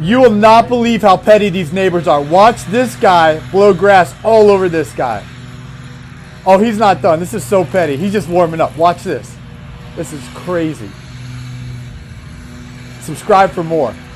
You will not believe how petty these neighbors are. Watch this guy blow grass all over this guy. Oh, he's not done. This is so petty. He's just warming up. Watch this. This is crazy. Subscribe for more.